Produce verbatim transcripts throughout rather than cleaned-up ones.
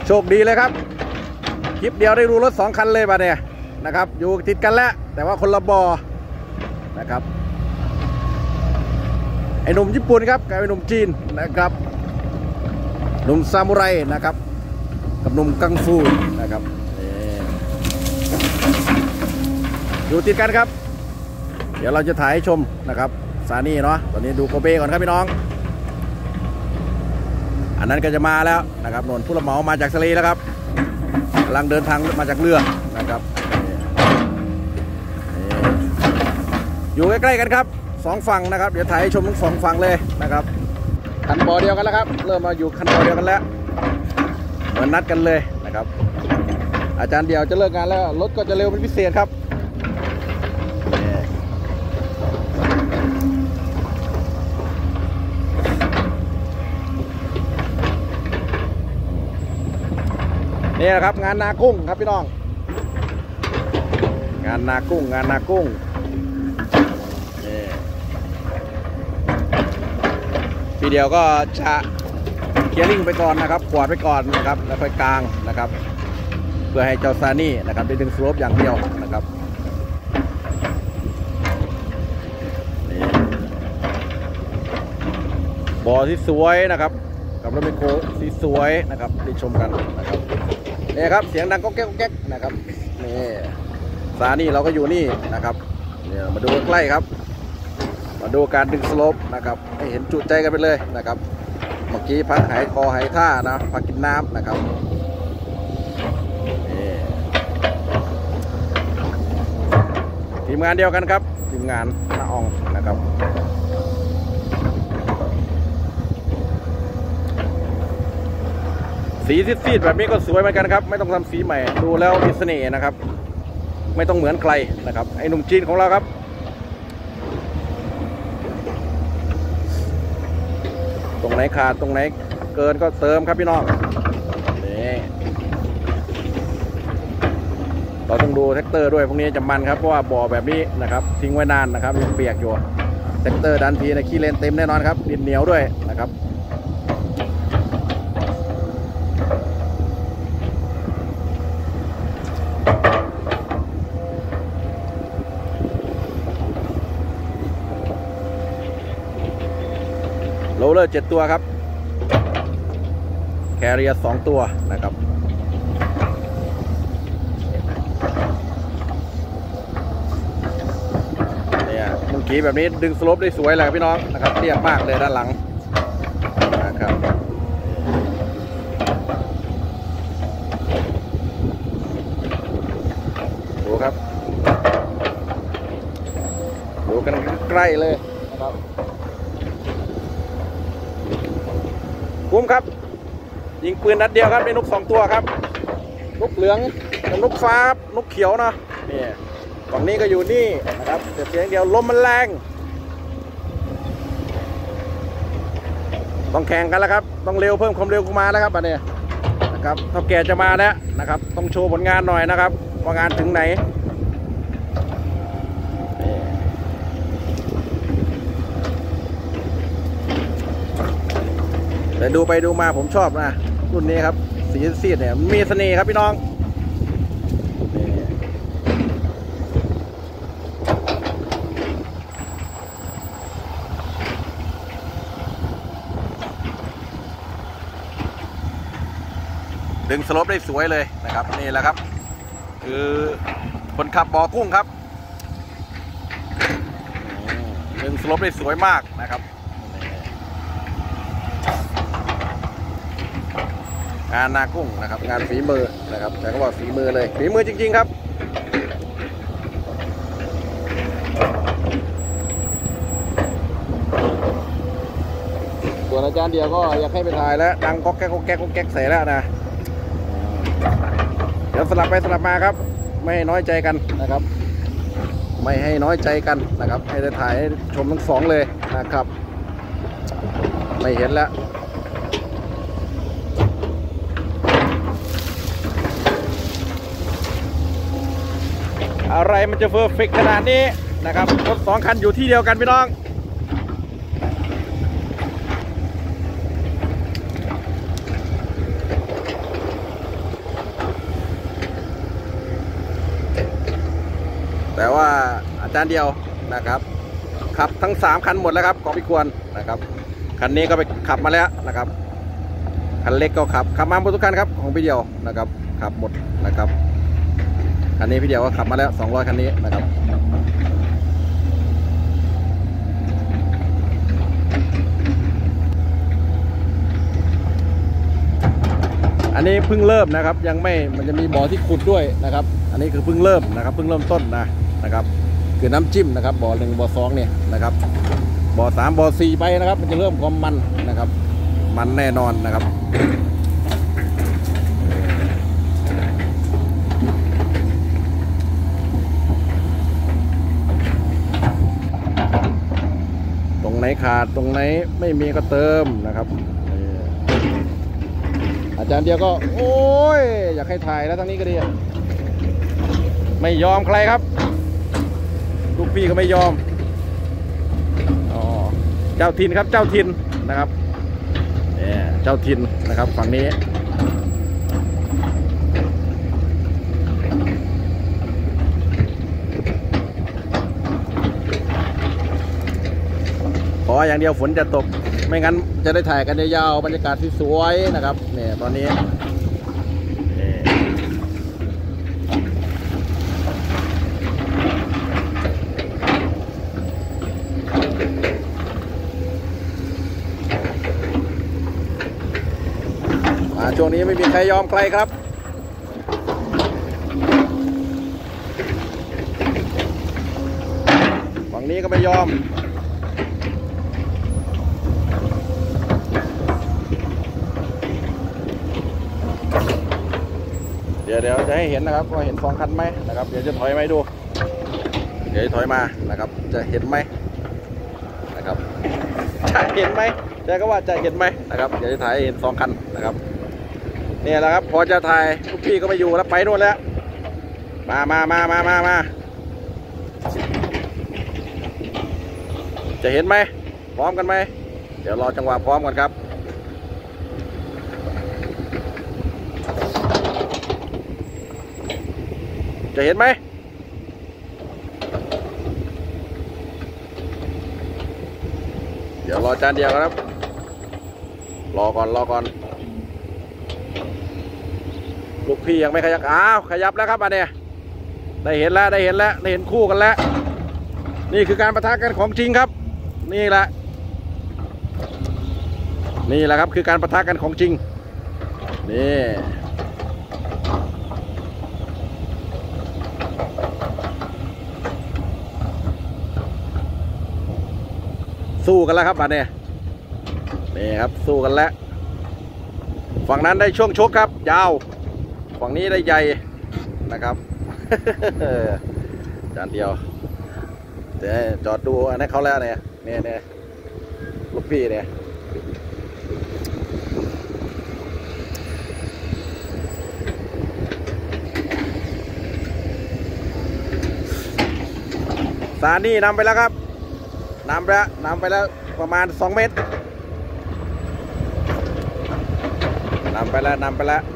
ชคดีเลยครับคลิปเดียวได้ดูรถสองคันเลยป่ะเนี่ยนะครับอยู่ติดกันแล้วแต่ว่าคนละบอนะครับไอ้หนุ่มญี่ปุ่นครับกับไอ้หนุ่มจีนนะครับหนุ่มซามูไรนะครับกับหนุ่มกังฟูนะครับอยู่ติดกันครับเดี๋ยวเราจะถ่ายให้ชมนะครับซานี่เนาะตอนนี้ดูโกเบก่อนครับพี่น้องอันนั้นก็จะมาแล้วนะครับนนผู้รับเหมามาจากทะเลแล้วครับกำลังเดินทางมาจากเรือนะครับอยู่ใกล้ๆกันครับสองฝั่งนะครับเดี๋ยวถ่ายให้ชมทั้งสองฝั่งเลยนะครับคันบอเดียวกันแล้วครับเริ่มมาอยู่คันบอเดียวกันแล้วเหมือนนัดกันเลยนะครับอาจารย์เดียวจะเลิกงานแล้วรถก็จะเร็วเป็นพิเศษครับนี่นะครับงานนากุ้งครับพี่น้องงานนากุ้งงานนากุ้งทีเดียวก็จะเคลียร์ลิงไปก่อนนะครับกวาดไปก่อนนะครับแล้วค่อยกลางนะครับเพื่อให้เจ้าซานี่นะครับได้ดึงสโลปอย่างเดียวนะครับบ่อที่สวยนะครับกับรถไมคโครสีสวยนะครับได้ชมกันนะครับนี่ครับเสียงดังก็แก๊กก็แก๊กนะครับนี่ซานี่เราก็อยู่นี่นะครับเนี่ยมาดูใกล้ครับมาดูการดึงสโลปนะครับให้เห็นจุใจกันไปเลยนะครับเมื่อกี้พักหายคอหายท่านะพักกินน้ำนะครับทีมงานเดียวกันครับทีมงานน้าอองนะครับสีซีดๆแบบนี้ก็สวยเหมือนกันครับไม่ต้องทำสีใหม่ดูแล้วมีเสน่ห์นะครับไม่ต้องเหมือนใครนะครับไอ้หนุ่มจีนของเราครับตรงไหนขาดตรงไหนเกินก็เติมครับพี่น้องนี่เราต้องดูแท็กเตอร์ด้วยพวกนี้จะมันครับเพราะว่าบ่อแบบนี้นะครับทิ้งไว้นานนะครับยังเปียกอยู่แท็กเตอร์ดันทีในขี้เลนเต็มแน่นอนครับดินเหนียวด้วยนะครับโรลเลอร์เจ็ดตัวครับแคเรียสองตัวนะครับเนี่ยเมื่อกี้แบบนี้ดึงสโลปได้สวยเลยพี่น้องนะครับเรียบมากเลยด้านหลังนะครับดูครับดูกันใกล้เลยนะครับคุ้มครับยิงปืนนัดเดียวครับได้นกสองตัวครับนกเหลืองกับนกฟ้าครับนกเขียวเนาะนี่ฝั่งนี้ก็อยู่นี่นะครับแต่เพียงเดียวลมมันแรงต้องแข่งกันแล้วครับต้องเร็วเพิ่มความเร็วมาแล้วครับอันนี้นะครับถ้าแกจะมาแล้วนะครับต้องโชว์ผลงานหน่อยนะครับว่างานถึงไหนแต่ดูไปดูมาผมชอบนะรุ่นนี้ครับสีซีดเนี่ยมีเสน่ห์ครับพี่น้องดึงสโลปได้สวยเลยนะครับนี่แหละครับคือคนขับบ่อกุ้งครับดึงสโลปได้สวยมากนะครับงานนากุ้งนะครับงานฝีมือนะครับแต่ก็บอกฝีมือเลยฝีมือจริงๆครับส่วนอาจารย์เดียวก็อยากให้ไปถ่ายแล้วดังก๊อกแก๊กก๊อกแก๊กก๊อกแก๊กใส่แล้วนะเดี๋ยวสลับไปสลับมาครับไม่ให้น้อยใจกันนะครับไม่ให้น้อยใจกันนะครับให้ได้ถ่ายให้ชมทั้งสองเลยนะครับไม่เห็นแล้วอะไรมันจะเพอร์เฟกต์ขนาดนี้นะครับรถสองคันอยู่ที่เดียวกันพี่น้อง ดอาจารย์เดียวนะครับขับทั้งสามคันหมดแล้วครับของพี่ควรนะครับคันนี้ก็ไปขับมาแล้วนะครับคันเล็กก็ขับขับมาหมดทุกคันครับของพี่เดียวนะครับขับหมดนะครับคันนี้พี่เดียวก็ขับมาแล้วสองร้อยคันนี้นะครับอันนี้เพิ่งเริ่มนะครับยังไม่มันจะมีบ่อที่ขุดด้วยนะครับอันนี้คือเพิ่งเริ่มนะครับเพิ่งเริ่มต้นนะนะครับคือน้ำจิ้มนะครับบ่อหนึ่งบ่อสองเนี่ยนะครับบ่อสามบ่อสี่ไปนะครับมันจะเริ่มความมันนะครับมันแน่นอนนะครับตรงไหนขาดตรงไหนไม่มีก็เติมนะครับอาจารย์เดียวก็โอ้ยอยากให้ถ่ายแล้วทั้งนี้ก็ดีไม่ยอมใครครับลูกพี่ก็ไม่ยอมอ๋อเจ้าถิ่นครับเจ้าถิ่นนะครับเนี่ยเจ้าถิ่นนะครับฝั่งนี้ขออย่างเดียวฝนจะตกไม่งั้นจะได้ถ่ายกันยาวๆบรรยากาศสวยๆนะครับเนี่ยตอนนี้ช่วงนี้ไม่มีใครยอมใครครับฝั่งนี้ก็ไม่ยอมเดี๋ยวเดี๋ยวจะให้เห็นนะครับว่าเห็นสองคันไหมนะครับเดี๋ยวจะถอยไหมดูเดี๋ยวจะถอยมานะครับจะเห็นไหมนะครับจะเห็นไหมแกก็ว่าจะเห็นไหมนะครับเดี๋ยวจะถ่ายเห็นสองคันนะครับนี่แหละครับพอจะถ่ายลูกพี่ก็ไม่อยู่แล้วไปนู่นแล้วมามามามามามาจะเห็นไหมพร้อมกันไหมเดี๋ยวรอจังหวะพร้อมกันครับจะเห็นไหมเดี๋ยวรอจานเดียวครับรอก่อนรอก่อนลูกพี่ยังไม่ขยับอ้าวขยับแล้วครับอันเนี้ยได้เห็นแล้วได้เห็นแล้วได้เห็นคู่กันแล้วนี่คือการปะทะกันของจริงครับนี่แหละนี่แหละครับคือการปะทะกันของจริงนี่สู้กันแล้วครับอันเนี้ยนี่ครับสู้กันแล้วฝั่งนั้นได้ช่วงชกครับยาวฝั่งนี้ได้ใหญ่นะครับ จานเดียวเดี๋ยวจอดดูอันนี้เขาแล้วเนี่ยเนี่ยเนี่ยลูกพี่เนี่ยสานี่นำไปแล้วครับนำไปแล้วนำไปแล้วประมาณสองเมตรนำไปแล้วนำไปแล้ว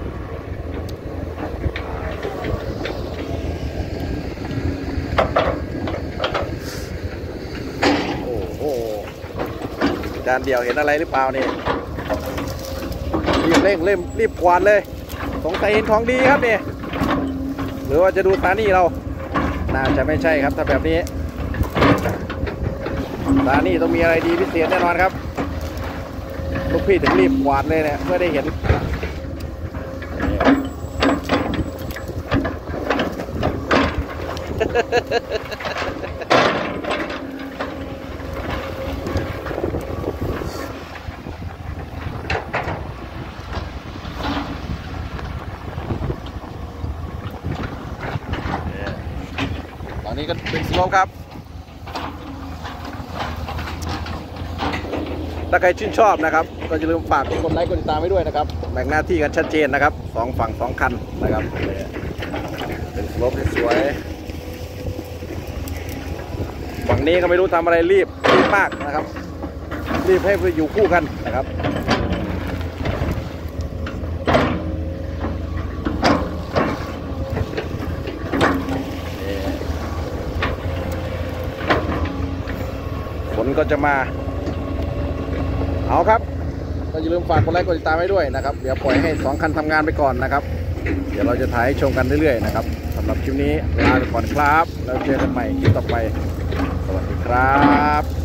จานเดียวเห็นอะไรหรือเปล่านี่รีบเร่งเร่งรีบกวาดเลยสงสัยเห็นของดีครับนี่หรือว่าจะดูสถานีเราน่าจะไม่ใช่ครับถ้าแบบนี้สถานีต้องมีอะไรดีพิเศษแน่นอนครับลูกพี่ถึงรีบกวาดเลยเนี่ยเพื่อได้เห็นตอนนี้ก็เป็นสโลปครับถ้าใครชื่นชอบนะครับก็อย่าลืมฝากกดไลค์กดติดตามไว้ด้วยนะครับแบ่งหน้าที่กันชัดเจนนะครับสองฝั่งสองคันนะครับเป็นสโลปที่สวยฝั่งนี้ก็ไม่รู้ทำอะไรรีบรีบมากนะครับรีบให้ไปอยู่คู่กันนะครับฝนก็จะมาเอาครับก็อย่าลืมฝากกดไลค์กดติดตามไว้ด้วยนะครับเดี๋ยวปล่อยให้สองคันทำงานไปก่อนนะครับเดี๋ยวเราจะถ่ายให้ชมกันเรื่อยๆนะครับสำหรับคลิปนี้ลาไปก่อนครับแล้วเจอกันใหม่คลิปต่อไปสวัสดีครับ